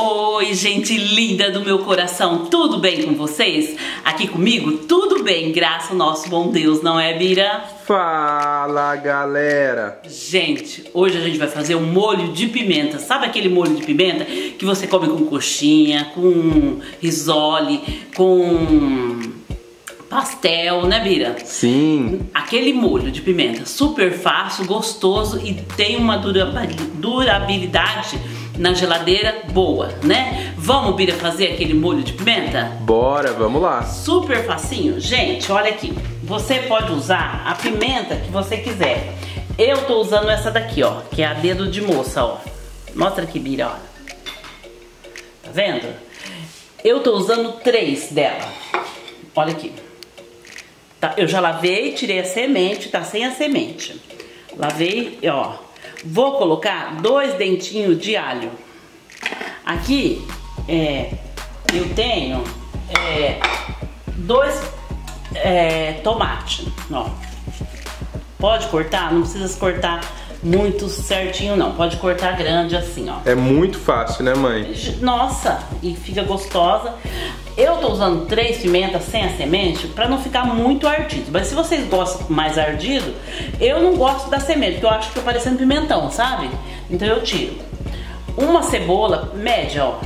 Oi, gente linda do meu coração, tudo bem com vocês? Aqui comigo, tudo bem, graças ao nosso bom Deus, não é, Bira? Fala, galera! Gente, hoje a gente vai fazer um molho de pimenta. Sabe aquele molho de pimenta que você come com coxinha, com risole, com pastel, né, Bira? Sim. Aquele molho de pimenta super fácil, gostoso e tem uma durabilidade na geladeira boa, né? Vamos, Bira, fazer aquele molho de pimenta? Bora, vamos lá. Super facinho. Gente, olha aqui. Você pode usar a pimenta que você quiser. Eu tô usando essa daqui, ó, que é a dedo de moça, ó. Mostra aqui, Bira, ó. Tá vendo? Eu tô usando 3 dela. Olha aqui. Tá, eu já lavei, tirei a semente, tá sem a semente. Lavei, ó. Vou colocar 2 dentinhos de alho. Aqui, eu tenho 2 tomates, ó. Pode cortar, não precisa cortar muito certinho não, pode cortar grande assim, ó. É muito fácil, né, mãe? Nossa, e fica gostosa. Eu tô usando 3 pimentas sem a semente pra não ficar muito ardido. Mas se vocês gostam mais ardido, eu não gosto da semente, porque eu acho que fica parecendo pimentão, sabe? Então eu tiro. Uma cebola média, ó.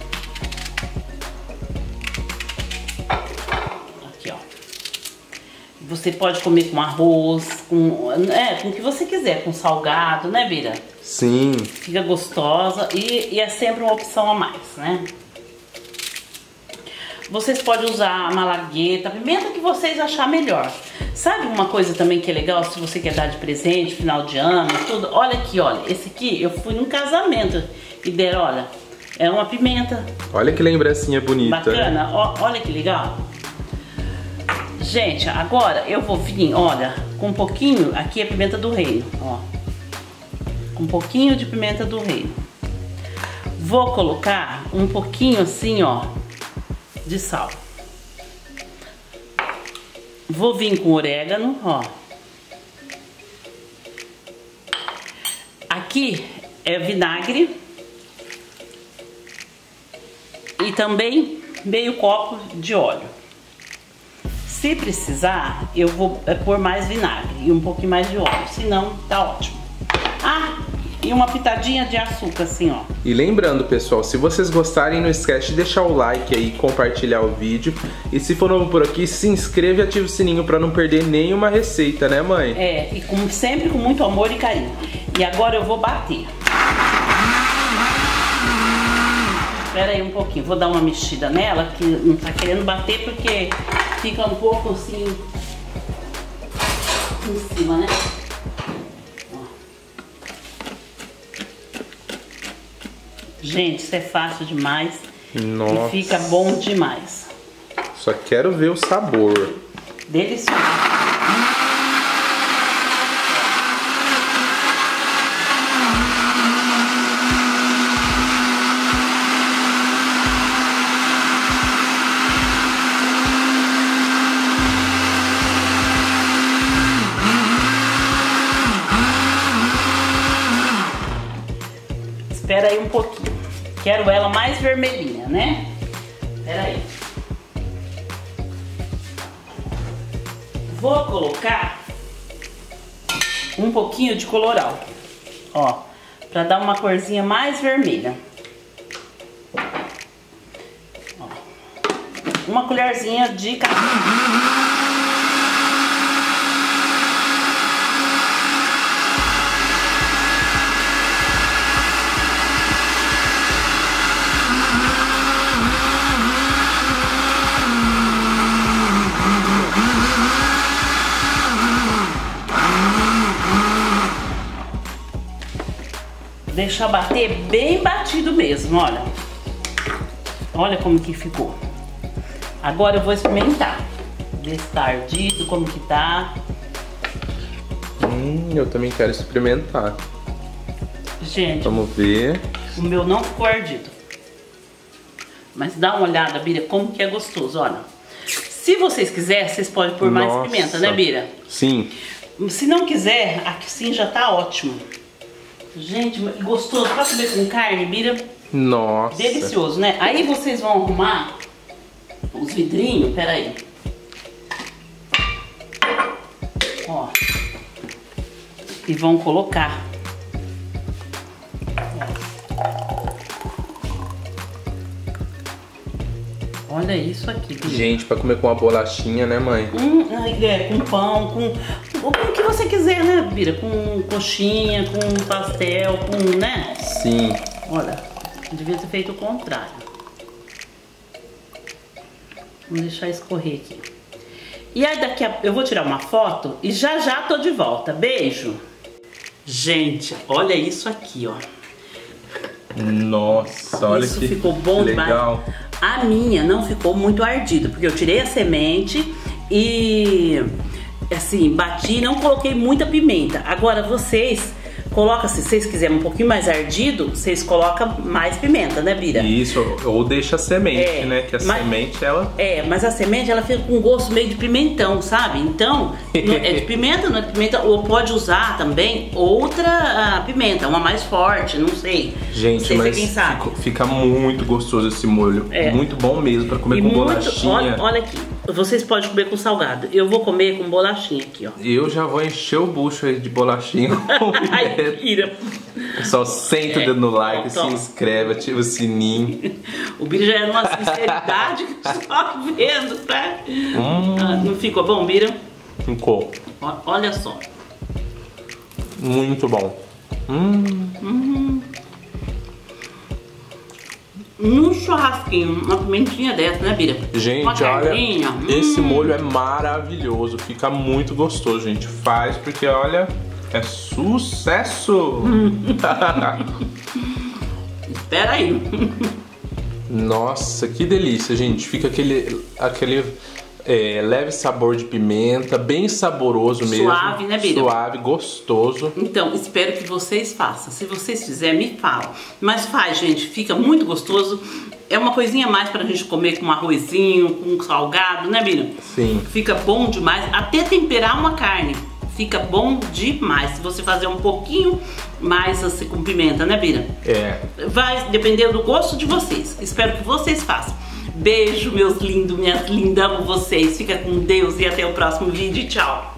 Aqui, ó. Você pode comer com arroz, com o que você quiser, com salgado, né, Bira? Sim. Fica gostosa e é sempre uma opção a mais, né? Vocês podem usar a malagueta, a pimenta que vocês acharem melhor. Sabe uma coisa também que é legal, se você quer dar de presente, final de ano, tudo? Olha aqui, olha. Esse aqui, eu fui num casamento e deram, olha, é uma pimenta. Olha que lembrancinha bonita. Bacana, olha que legal. Gente, agora eu vou vir, olha, com um pouquinho, aqui é pimenta do reino, ó. Com um pouquinho de pimenta do reino. Vou colocar um pouquinho assim, ó, de sal. Vou vir com orégano, ó. Aqui é vinagre. E também meio copo de óleo. Se precisar, eu vou pôr mais vinagre e um pouquinho mais de óleo, senão tá ótimo. Ah, e uma pitadinha de açúcar assim, ó. E lembrando, pessoal, se vocês gostarem, não esquece de deixar o like aí, compartilhar o vídeo. E se for novo por aqui, se inscreva e ative o sininho pra não perder nenhuma receita, né, mãe? E sempre com muito amor e carinho. E agora eu vou bater. Espera aí um pouquinho, vou dar uma mexida nela, que não tá querendo bater porque fica um pouco assim em cima, né? Gente, isso é fácil demais. Nossa. E fica bom demais. Só quero ver o sabor. Delicioso. Espera aí um pouquinho. Quero ela mais vermelhinha, né? Espera aí. Vou colocar um pouquinho de colorau, ó, pra dar uma corzinha mais vermelha. Ó. Uma colherzinha de café. Deixar bater bem batido mesmo, olha. Olha como que ficou. Agora eu vou experimentar. Ver se tá ardido, como que tá. Eu também quero experimentar. Gente, vamos ver. O meu não ficou ardido. Mas dá uma olhada, Bira, como que é gostoso, olha. Se vocês quiserem, vocês podem pôr mais pimenta, né, Bira? Sim. Se não quiser, aqui sim já tá ótimo. Gente, gostoso. Pra comer com carne, Bira, Nossa. Delicioso, né? Aí vocês vão arrumar os vidrinhos, peraí. Ó. E vão colocar. Olha isso aqui. Gente, pra comer com uma bolachinha, né, mãe? Com pão, com o que você quiser, né, Bira? Com coxinha, com pastel, com, né? Sim. Olha, devia ter feito o contrário. Vamos deixar escorrer aqui. E aí daqui eu vou tirar uma foto e já já tô de volta. Beijo! Gente, olha isso aqui, ó. Nossa, olha isso que ficou bom legal. Demais. A minha não ficou muito ardida, porque eu tirei a semente e assim, bati e não coloquei muita pimenta. Agora vocês colocam, se vocês quiserem um pouquinho mais ardido, vocês colocam mais pimenta, né, Bira? Isso, ou deixa a semente, né? Que a semente, ela... mas a semente, ela fica com gosto meio de pimentão, sabe? Então, é de pimenta, não é de pimenta, ou pode usar também outra pimenta, uma mais forte, não sei. Gente, não sei mas quem sabe. Fica muito gostoso esse molho. Muito bom mesmo pra comer com bolachinha. Olha aqui, vocês podem comer com salgado. Eu vou comer com bolachinha aqui, ó. Eu já vou encher o bucho aí de bolachinha. Pessoal, senta o dedo no like, se inscreve, ativa o sininho. O Bira já é uma sinceridade que só vendo, tá? Não ficou bom, Bira? Ficou. Olha só. Muito bom. Num churrasquinho, uma pimentinha dessa, né, Bira? Gente, olha, esse molho é maravilhoso. Fica muito gostoso, gente. Faz porque, olha... É sucesso! Espera aí. Nossa, que delícia, gente. Fica aquele leve sabor de pimenta, bem saboroso mesmo. Suave, né, Bira? Suave, gostoso. Então, espero que vocês façam. Se vocês fizerem, me falam. Mas faz, gente. Fica muito gostoso. É uma coisinha a mais pra gente comer com um arrozinho, com um salgado, né, Bira? Sim. Fica bom demais. Até temperar uma carne. Fica bom demais. Se você fazer um pouquinho mais assim com pimenta, né, Bira? Vai depender do gosto de vocês. Espero que vocês façam. Beijo, meus lindos, minhas lindas. Amo vocês. Fica com Deus e até o próximo vídeo. Tchau.